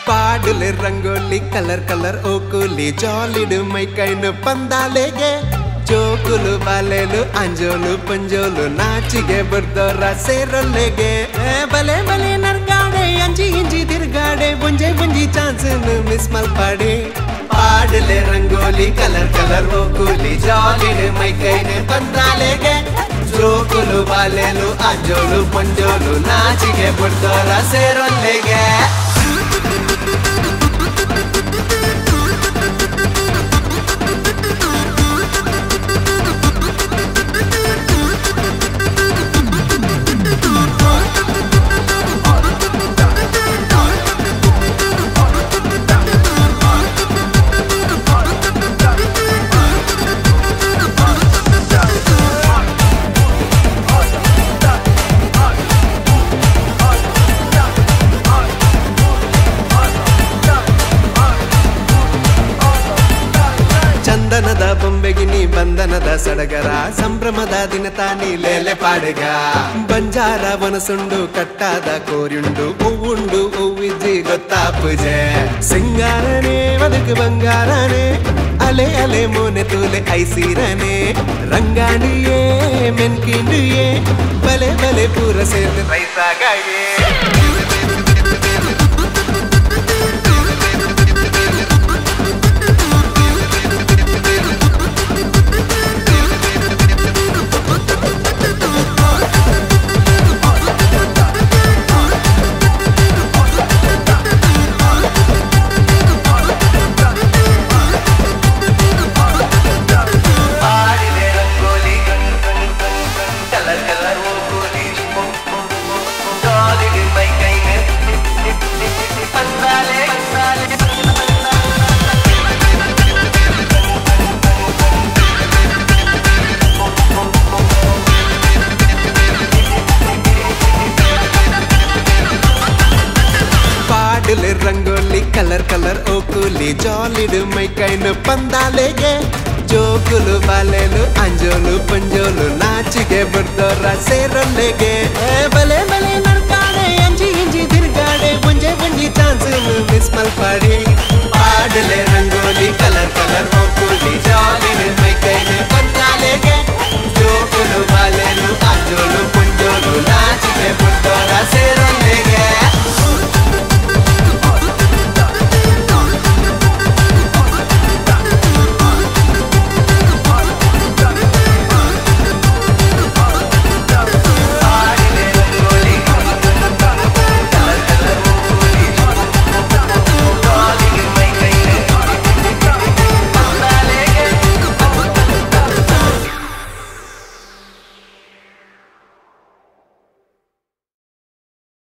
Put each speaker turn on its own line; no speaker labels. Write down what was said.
ಪಾಡಲೆ rangoli colour colour ಓಕುಲಿ ಜಾಲಿಡು ಮೈ ಕೈನು ಪಂದಾಲೆಗೆ ಜೋಕುಲು ಬಾಲೆಲು ಅಂಜೋಲು ಪಂಜೋಲು ನಾಚಿಗೆ ಬರ್ದೋರ ಸೇರೊಲ್ಲೆಗೆ ಬಲೆ ಬಲೆ ನರ್ಗಾಡೆ ಅಂಜಿ ಇಂಜಿ ತಿರ್ಗಾಡೆ ಬುಂಜೆ ಬುಂಜಿ ಚಾನ್ಸ್ ಮಿಸ್ ಮಲ್ಪಾಡೆ ಪಾಡಲೆ ರಂಗೋಲಿ ಕಲರ್ ಕಲರ್ ಓಕುಲಿ ಜಾಲಿಡು ಮೈ ಕೈನು ಪಂದಾಲೆಗೆ ಜೋಕುಲು ಬಾಲೆಲು ಅಂಜೋಲು ಪಂಜೋಲು ನಾಚಿಗೆ ಬರ್ದೋರ ಸೇರೊಲ್ಲೆಗೆ ಚಂದನದ ಬೊಂಬೆಗಿನಿ ಬಂಧನದ ಸಡಗರ ಸಂಭ್ರಮದ ದಿನ ತಾನಿ ಲೇಲೆ ಪಾಡೆಗ ಬಂಜಾರ ವನಸುಂಡು ಕಟ್ಟಾದ ಕೋರಿಯುಂಡು ಹೂವುಂಡು ಹೂವಿಜ್ಜಿ ಗೊತ್ತಾ ಪೂಜೆ ಸಿಂಗಾರನೆ ಬದುಕು ಬಂಗಾರನೆ ಅಲೆ ಅಲೆ ಮೋನೆ ತೂಲೆ ಐಸೀರನೆ ರಂಗಾಣಿಯೇ ಮೆನ್ಕಿಂಡಿಯೇ ಬಲೆ ಬಲೆ ಪೂರ ಸೇರ್ದು ರೈತಾಗಾಯೇ ರಂಗೋಲಿ ಕಲರ್ ಕಲರ್ ಓಕುಲಿ ಜಾಲಿಡು ಮೈ ಕೈನು ಪಂದಾಲೆಗೆ ಜೋಕುಲು ಬಾಲೆಲು ಅಂಜೋಲು ಪಂಜೋಲು ನಾಚಿಗೆ ಬರ್ದೋರ ಸೇರೊಲ್ಲೆಗೆ ಬಲೆ ಬಲೆ